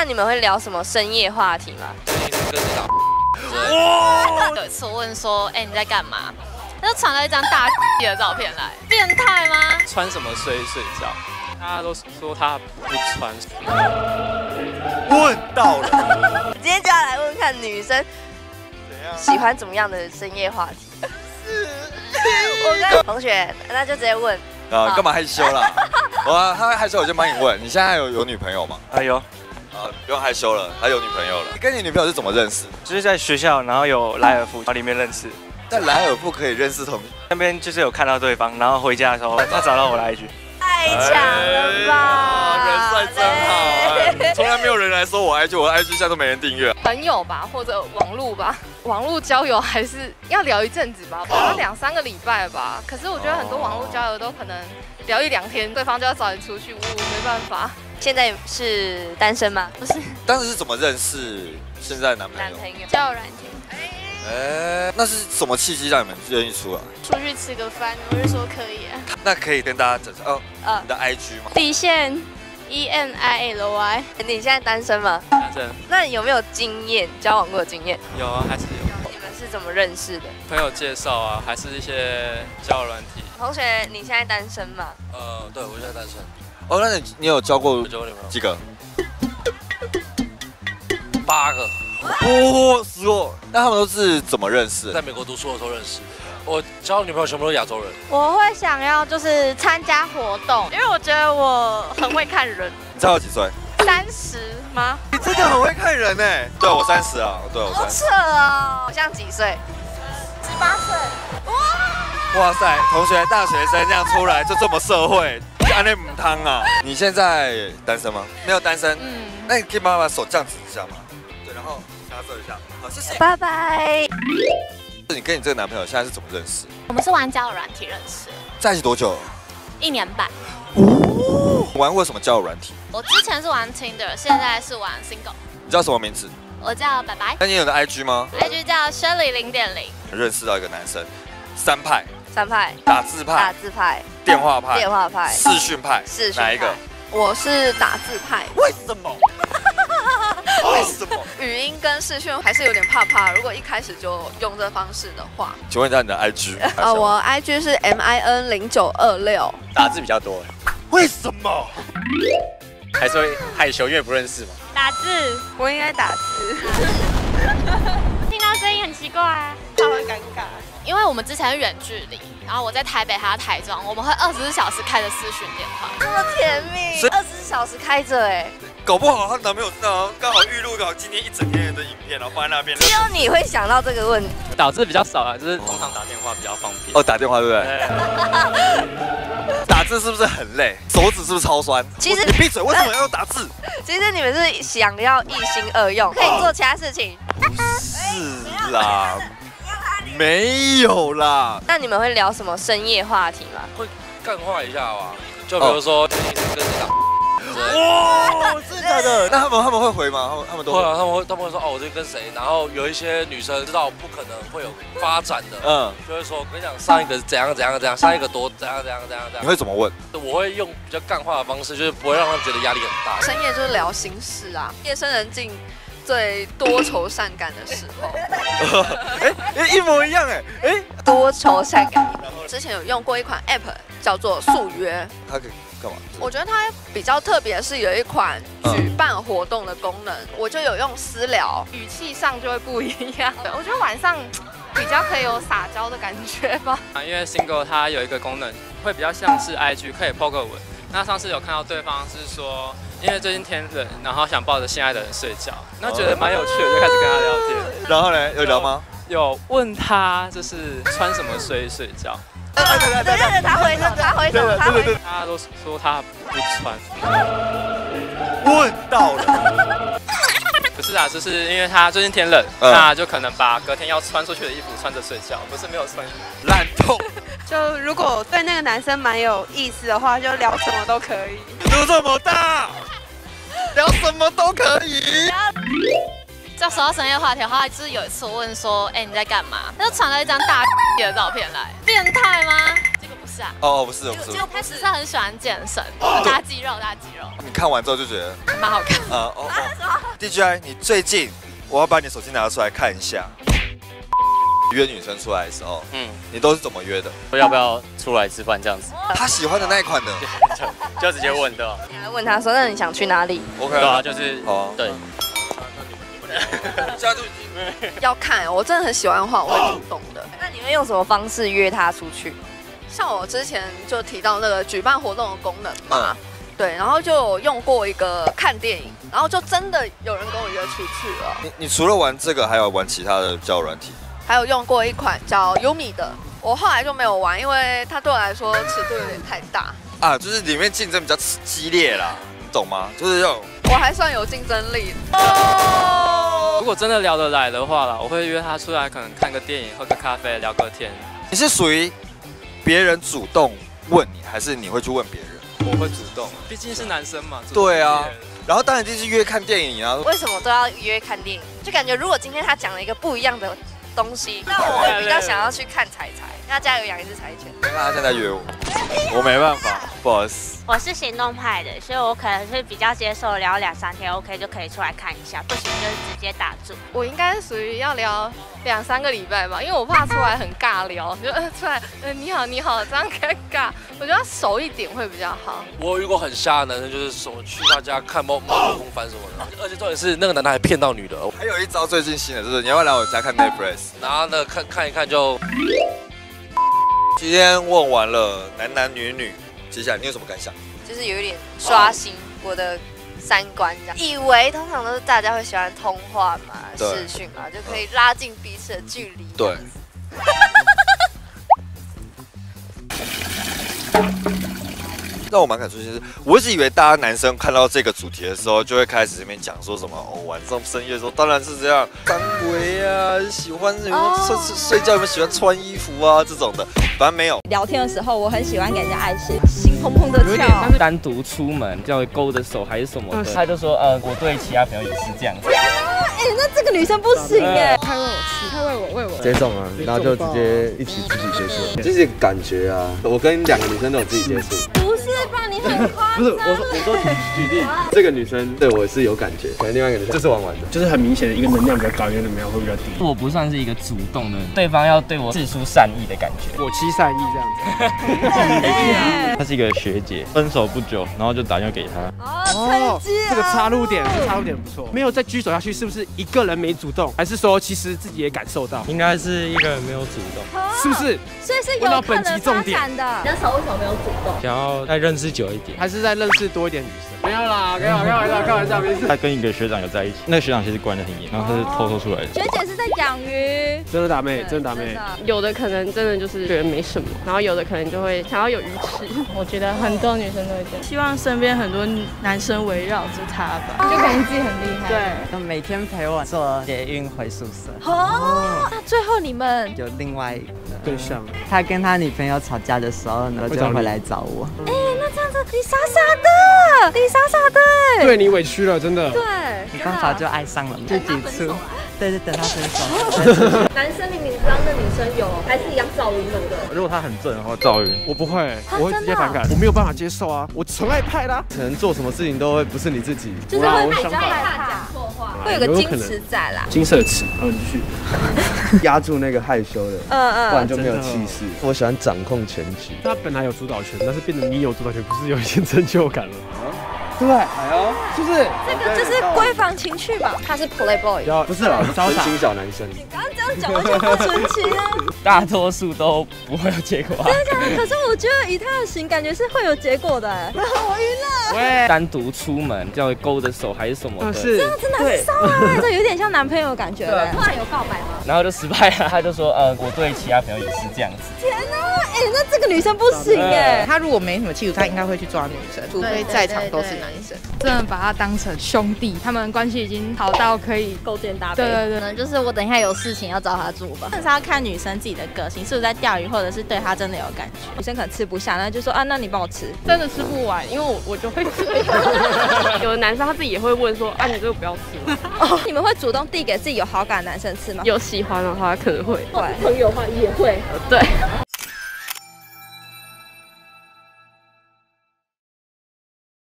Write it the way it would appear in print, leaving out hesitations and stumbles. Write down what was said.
你们会聊什么深夜话题吗？ 跟谁打？ 哇！有一次我问说，你在干嘛？他就传了一张大的照片来，变态吗？ 穿什么睡觉？大家都说他不穿。 问到了， 今天就要来问看女生喜欢怎么样的深夜话题。我跟同学，那就直接问。 干嘛害羞啦？他会害羞，我就帮你问，你现在有女朋友吗？ 有。 不用害羞了，他有女朋友了。你跟你女朋友是怎么认识？ 就是在学校，然后有莱尔富，然后里面认识。 在莱尔富可以认识那边就是有看到对方，然后回家的时候他找到我的 IG。 太强了吧！ 人帅真好，从来没有人来说我 IG， 我的 IG 现在都没人订阅。 朋友吧，或者网络吧，网络交友还是要聊一阵子吧，聊2-3个礼拜吧。可是我觉得很多网络交友都可能聊1-2天，对方就要找你出去，我没办法。 现在是单身吗？不是。 当时是怎么认识现在的男朋友？ 交友软件。 那是什么契机让你们愿意出来？ 出去吃个饭，我就说可以啊。 那可以跟大家讲你的 IG 吗？ 底线 ENILY。 你现在单身吗？ 单身。 那你有没有经验交往过的经验？ 有啊，还是有。 你们是怎么认识的？ 朋友介绍啊，还是一些交友软体。 同学，你现在单身吗？ 对，我现在单身。 那你有交过几个 ？8个。 10个。那他们都是怎么认识？ 在美国读书的时候认识。我交的女朋友全部都是亚洲人。 我会想要就是参加活动，因为我觉得我很会看人。 你知道我几岁 ？30吗？ 你真的很会看人哎。对，我30啊。对，我30。 好扯哦！我像几岁 ？18岁。 哇塞，同学，大学生这样出来就这么社会，安内母汤啊！你现在单身吗？没有单身。那你可以帮我把手这样指一下吗？对，然后擦射一下。好，谢谢。 拜拜。 你跟你这个男朋友现在是怎么认识？ 我们是玩交友软体认识， 在一起多久 ？1年半。 玩过什么交友软体？ 我之前是玩 Tinder， 现在是玩 Single。 你叫什么名字？ 我叫白白。 那你有的 IG 吗 ？IG 叫 Shirley 0.0。 认识到一个男生，3派。 打字派。电话派。 视讯派。哪一个？ 我是打字派。 为什么？为什么？ 语音跟视讯还是有点怕。如果一开始就用这方式的话， 请问一下你的 IG？ 我 IG 是 MIN0926。 打字比较多。 为什么？ 还是会害羞，因为不认识嘛。 打字， 我应该打字。 听到声音很奇怪啊， 他会尴尬。 因为我们之前是远距离，然后我在台北，他在台中，我们会24小时开着视讯电话， 这么甜蜜，24小时开着哎。 搞不好她男朋友刚好预录到今天一整天的影片，然后放在那边。 只有你会想到这个问题。 打字比较少啊，就是通常打电话比较方便。 打电话对不对？打字是不是很累？手指是不是超酸？ 其实你闭嘴，为什么要打字？ 其实你们是想要一心二用，可以做其他事情。 是啦。没有啦。 那你们会聊什么深夜话题吗？ 会干话一下吧，就比如说跟谁打。 哇，真的假的？那他们会回吗？他们都会啊，他们会说我这跟谁，然后有一些女生知道不可能会有发展的，就会说我跟你讲上一个怎样，上一个多怎样。 你会怎么问？ 我会用比较干话的方式，就是不会让他们觉得压力很大。 深夜就是聊心事啊，夜深人静。最多愁善感的时候， 一模一样多愁善感。 之前有用过一款 App 叫做速约， 它可以干嘛？ 我觉得它比较特别，是有一款举办活动的功能，我就有用私聊，语气上就会不一样。我觉得晚上比较可以有撒娇的感觉吧。 因为 Single 它有一个功能，会比较像是 IG 可以 po 个文。那上次有看到对方是说，因为最近天冷，然后想抱着心爱的人睡觉，那觉得蛮有趣的，就开始跟他聊天。 然后呢，有聊吗？ 有问他就是穿什么睡觉。 对，他回什么？ 他都说他不穿。 问到了。 不是啊，就是因为他最近天冷，那就可能把隔天要穿出去的衣服穿着睡觉，不是没有穿。 烂透。 就如果对那个男生蛮有意思的话，就聊什么都可以。 肚这么大，聊什么都可以。 要说到深夜话题的话，就是有一次我问说，你在干嘛？他就传了一张大的照片来，变态吗？结果不是啊。 不是。 他实际上很喜欢健身，大肌肉。 你看完之后就觉得蛮好看。 DJI， 你最近我要把你的手机拿出来看一下。约女生出来的时候，你都是怎么约的？ 说要不要出来吃饭这样子？ 他喜欢的那一款的， 就直接问的。 你还问他说，那你想去哪里 ？OK， 对啊，就是对。 要看，我真的很喜欢的话，我会主动的。 那你会用什么方式约他出去？ 像我之前就提到那个举办活动的功能嘛，对，然后就有用过一个看电影，然后就真的有人跟我约出去了。 你除了玩这个，还有玩其他的交友软体？ 还有用过一款叫 Yumi 的，我后来就没有玩，因为它对我来说尺度有点太大啊，就是里面竞争比较激烈啦，你懂吗？就是这种。 我还算有竞争力。 如果真的聊得来的话啦，我会约他出来，可能看个电影、喝个咖啡、聊个天。 你是属于别人主动问你，还是你会去问别人？ 我会主动，毕竟是男生嘛。 对啊，然后当然就是约看电影啊。 为什么都要约看电影？就感觉如果今天他讲了一个不一样的东西，那我会比较想要去看彩彩。那家有养一只柴犬。 那他现在约我，我没办法，不好意思。 我是行动派的，所以我可能是比较接受聊2、3天 OK 就可以出来看一下，不行就是直接打住。 我应该属于要聊2、3个礼拜吧，因为我怕出来很尬聊，就出来你好你好这样尴尬，我觉得要熟一点会比较好。 我有遇过很瞎的男生，就是什么去他家看猫空翻什么的，而且重点是那个男的还骗到女的。 还有一招最近新的，就是你要不要来我家看 Netflix， 然后呢看一看就。 今天问完了男女，接下来你有什么感想？ 就是有一点刷新我的3观，这样。以为通常都是大家会喜欢通话嘛、视讯嘛，就可以拉近彼此的距离。 对。让我蛮感触，就是我一直以为大家男生看到这个主题的时候，就会开始这边讲说什么晚上深夜的时候，当然是这样，张维啊，喜欢什么睡觉有没有喜欢穿衣服啊这种的，反正没有。 聊天的时候，我很喜欢给人家爱心，心砰砰的跳。 但是单独出门这样勾着手还是什么的，他就说我对其他朋友也是这样子。 那这个女生不行哎， 太喂我吃，太喂我。 这种啊，然后就直接一起肢体接触，这是感觉啊。我跟2个女生都有肢体接触。 不是吧？你很夸张。 不是，我说举例，这个女生对我是有感觉，可能另外一个女生就是玩玩的，就是很明显的一个能量比较高，一个能量会比较低。 我不算是一个主动的，对方要对我释出善意的感觉。 我欺善意这样子。 她是一个学姐，分手不久，然后就打电话给她。 哦，这个插入点不错。没有再居走下去，是不是一个人没主动，还是说其实自己也感受到？ 应该是一个人没有主动， 是不是？ 所以是有可能发展的。那时候为什么没有主动？ 想要再认识久一点， 还是再认识多一点女生？没有啦，开玩笑，没事。 他跟一个学长有在一起，那个学长其实管得很严，然后他是偷出来的。 学姐是在养鱼， 真的打妹。 有的可能真的就是觉得没什么，然后有的可能就会想要有鱼吃。我觉得很多女生都会这样，希望身边很多男生围绕着她吧，就感觉自己很厉害。 对，每天陪我坐捷运回宿舍。 哦，那最后你们有另外对象， 他跟他女朋友吵架的时候呢，就回来找我。 那这样子你傻傻的， 对你委屈了，真的。 对， 没办法就爱上了，自己出。对，等他分手。 男生明明知道那女生有，还是一样照晕的。 如果他很正的话，照晕。 我不会，我会直接反感，我没有办法接受啊，我纯爱派啦。 可能做什么事情都会不是你自己， 就是会比较害怕讲错话，会有个矜持在啦。 金色词，继续压住那个害羞的，不然就没有气势。我喜欢掌控全局。 他本来有主导权，但是变成你有主导权，不是有一些成就感了吗？对，是不是？ 这个就是闺房情趣吧？他是 playboy， 不是啦，纯情小男生。 你刚刚这样讲完全不纯情啊！ 大多数都不会有结果。 真的假的？可是我觉得以他的型，感觉是会有结果的。我晕了。 单独出门这样勾着手还是什么的， 这样真的很骚啊！这有点像男朋友的感觉。突然有告白吗？ 然后就失败了，他就说我对其他朋友也是这样子。 天哪！那这个女生不行哎。 他如果没什么企图，他应该会去抓女生，除非在场都是男生。 真的把他当成兄弟，他们关系已经好到可以勾肩搭背。 对， 可能就是我等一下有事情要找他做吧。 但是要看女生自己的个性，是不是在钓鱼，或者是对他真的有感觉。 女生可能吃不下，那就说那你帮我吃。 真的吃不完，因为我就会吃。有的男生他自己也会问说你这个不要吃吗？ 你们会主动递给自己有好感的男生吃吗？ 有喜欢的话可能会， 朋友的话也会。 对。